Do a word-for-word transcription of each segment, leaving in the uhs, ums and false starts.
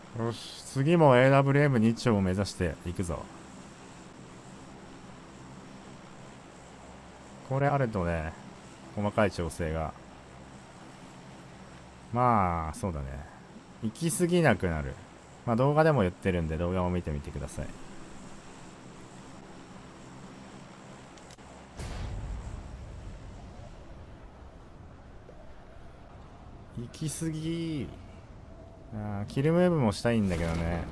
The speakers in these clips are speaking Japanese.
よし、次も エーダブリューエムに 丁を目指していくぞ。これあるとね、細かい調整が。まあ、そうだね。行き過ぎなくなる。まあ動画でも言ってるんで動画も見てみてください。行き過ぎ。あーキルムウェーブもしたいんだけどね。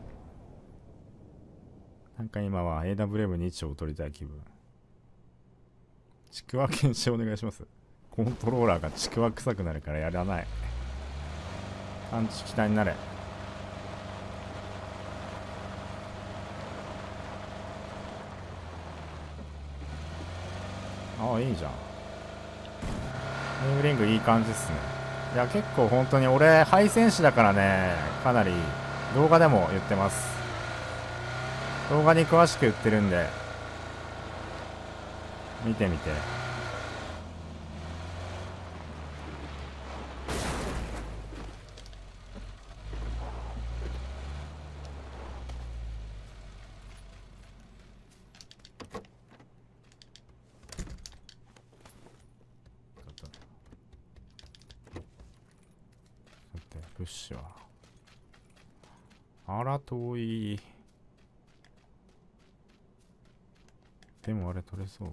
なんか今は エーダブリューエムに 丁を取りたい気分。ちくわ検証お願いします。コントローラーがちくわ臭くなるからやらない。探知機体になれ。ああ、いいじゃん。ネームリングいい感じっすね。いや、結構本当に俺、配線士だからね、かなり動画でも言ってます。動画に詳しく言ってるんで、見てみて。さて、物資は。あら、遠い。でもあれ取れそう。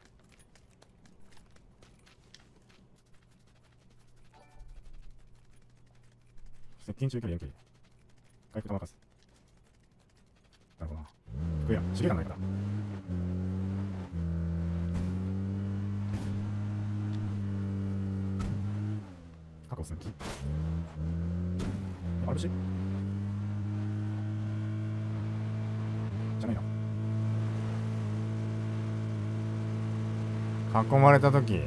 接近中距離遠距離。回復が任す。なるほどな。服や、資源がないか。確保する気。あるしじゃないな。囲まれた時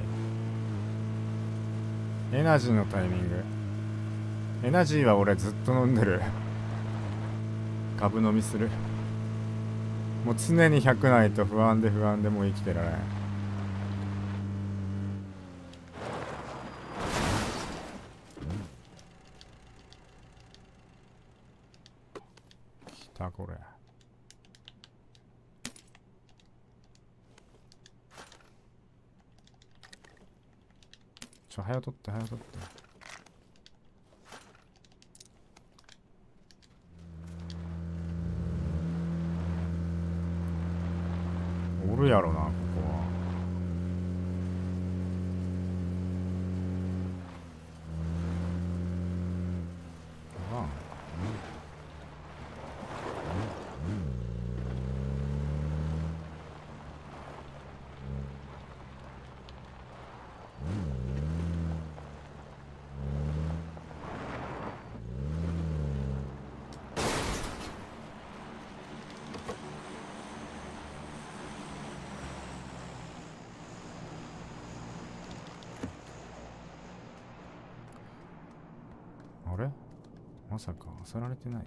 エナジーのタイミング。エナジーは俺ずっと飲んでる。株飲みする。もう常にひゃくないと不安で不安でもう生きてられん。きたこれ。ちょ、早とって早とって。おるやろな、ここは。ああ、あれまさか漁られてない？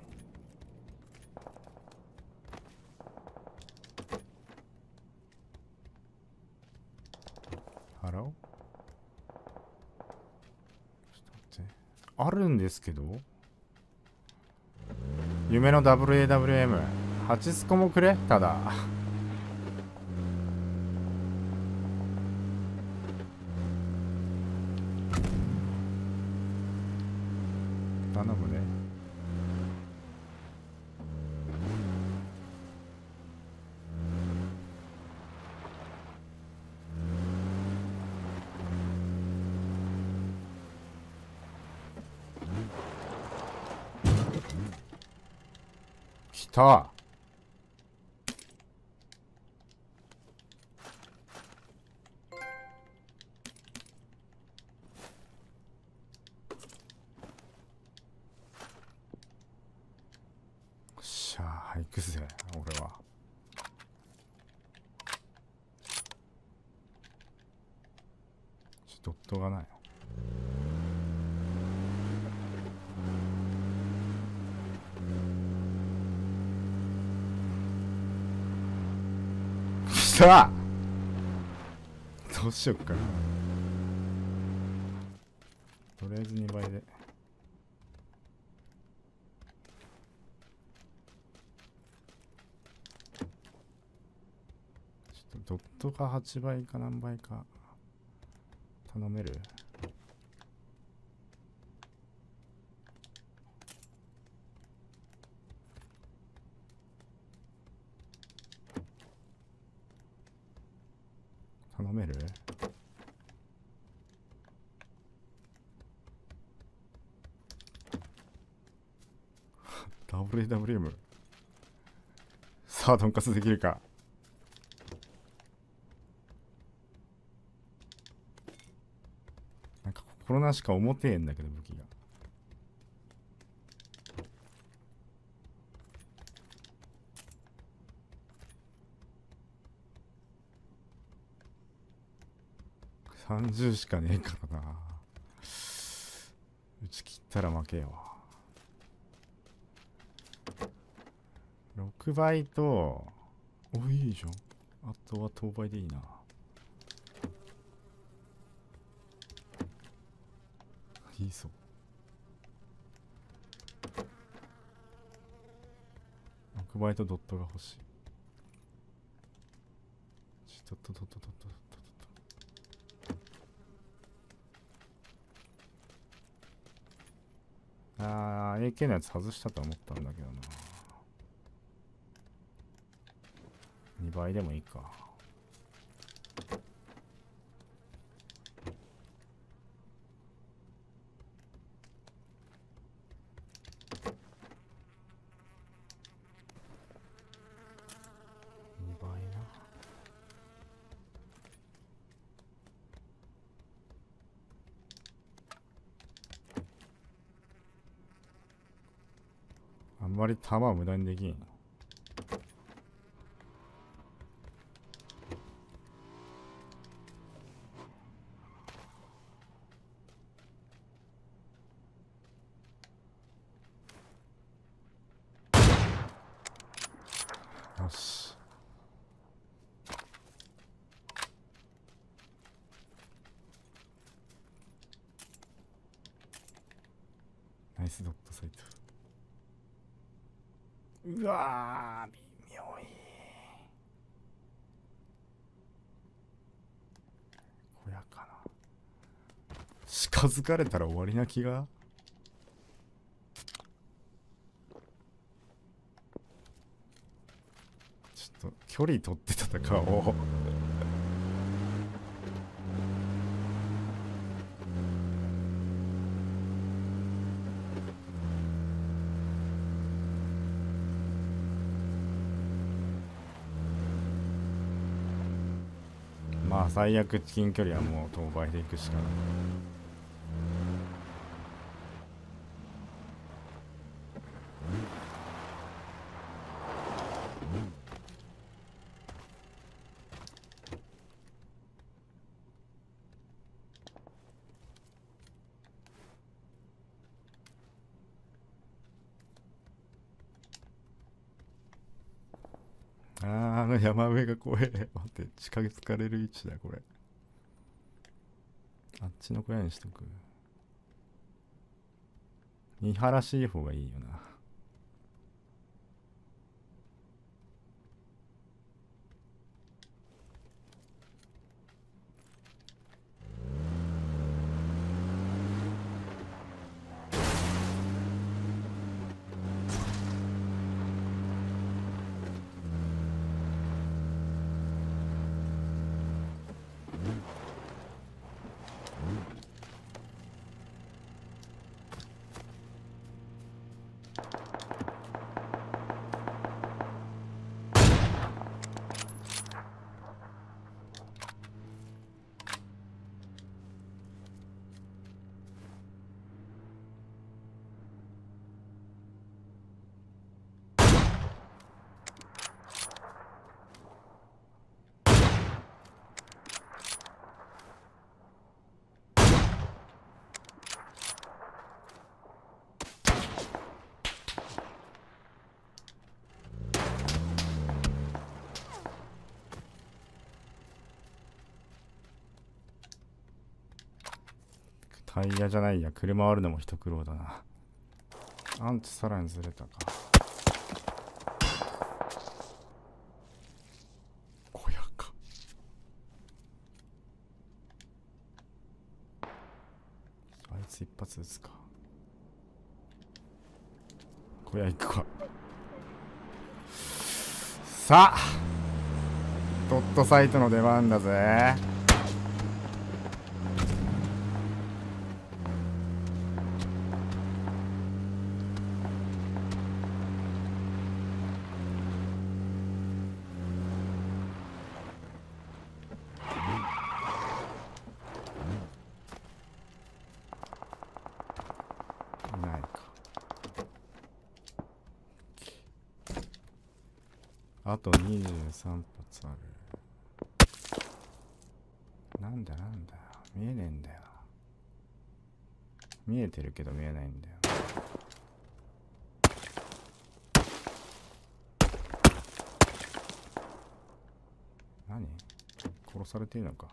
払おう。ちょっと待って。あるんですけど、夢の ダブリューエーダブリューエム はちスコもくれ。ただ頼むね。来た。しゃあ行くぜ俺は。ちょっとドットがない。来た。どうしよっかな。とりあえずにばいで。 ドットがはちばいか何倍か頼める？頼める？ダブルエーダブリューエム。さあ、とんかつできるか。なんか心なしか重てえんだけど、武器が。さんじゅうしかねえからな。打ち切ったら負けよ。ろくばいと、お、いいじゃん。あとは当倍でいいな。いいぞ。ろくばいとドットが欲しい。ドットドットドットドットドット。あー、エーケー のやつ外したと思ったんだけどな。にばいでもいいか。にばいな。あんまり弾は無駄にできん。よし。ナイスドットサイト。うわー、微妙い。小屋かな。近づかれたら終わりな気が。ちょっと距離取って戦おう。まあ最悪近距離はもう当倍でいくしかない。あー、あの山上が怖え。待って、近づかれる位置だこれ。あっちの小屋にしとく。見晴らしい方がいいよな。タイヤじゃないや、車割るのも一苦労だな。アンチさらにずれたか。小屋か。 発撃つか。小屋行くか。さあドットサイトの出番だぜ。ないか。あとにじゅうさん発ある。なんだなんだよ、見えねえんだよ。見えてるけど見えないんだよ。何？殺されていいのか。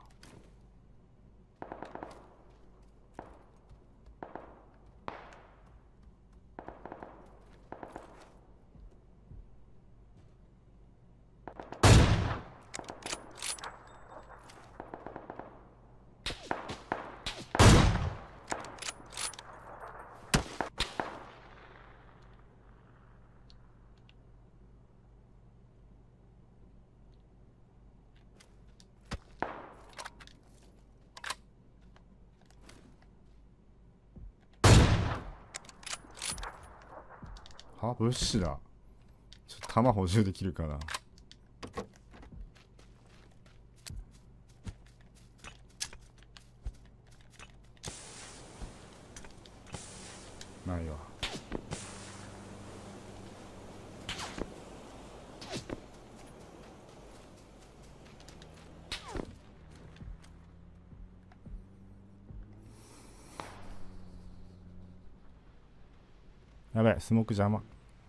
は、物資だ。ちょっと弾補充できるかな。ないわ。やべえ、スモーク邪魔。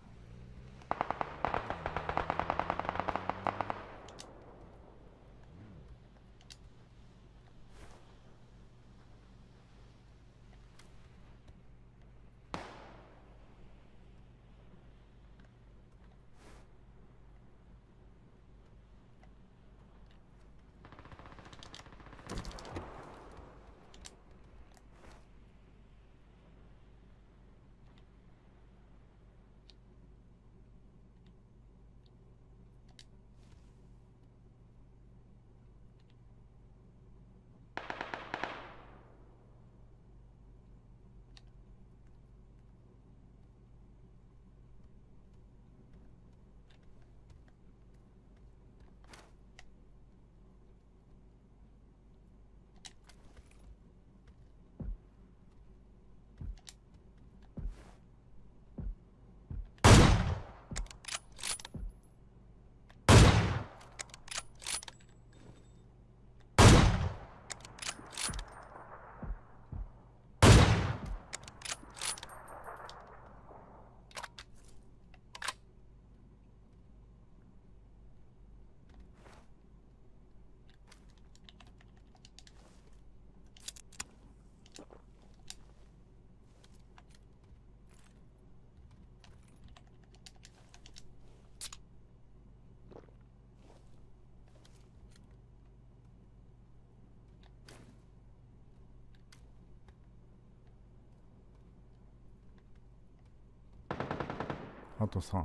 あとさん。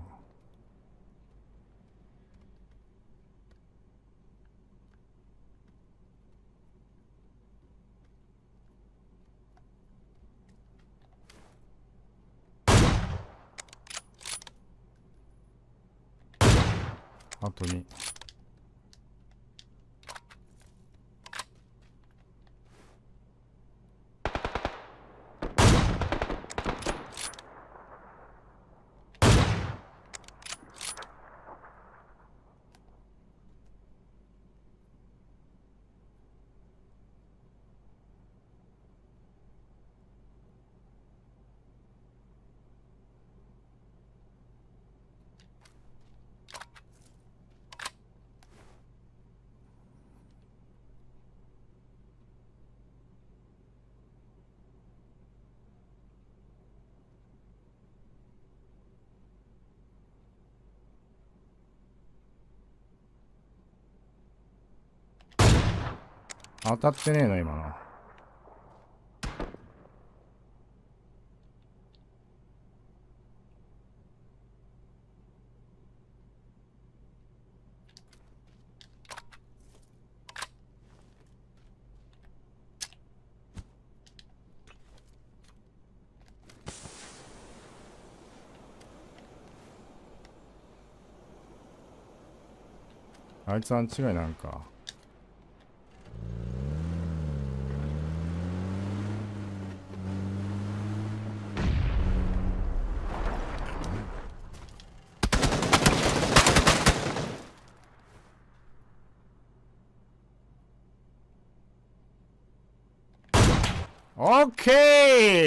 あとに。当たってねえの今の。 あいつは違いなんか。オッケー !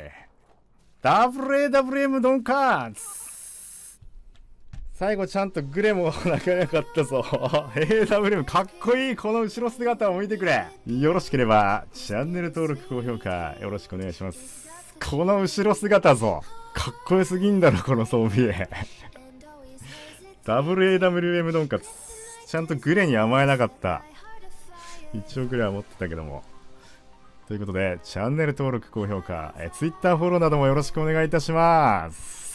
ダブルエーダブリューエム ドンカーツ最後ちゃんとグレもなかなかったぞ。エーダブリューエム かっこいい。この後ろ姿を見てくれ。よろしければチャンネル登録、高評価よろしくお願いします。この後ろ姿ぞ。かっこよすぎんだろ、この装備。ダブルエーダブリューエム ドンカツ。ちゃんとグレに甘えなかった。一応グレは持ってたけども。ということで、チャンネル登録、高評価、え Twitter フォローなどもよろしくお願いいたします。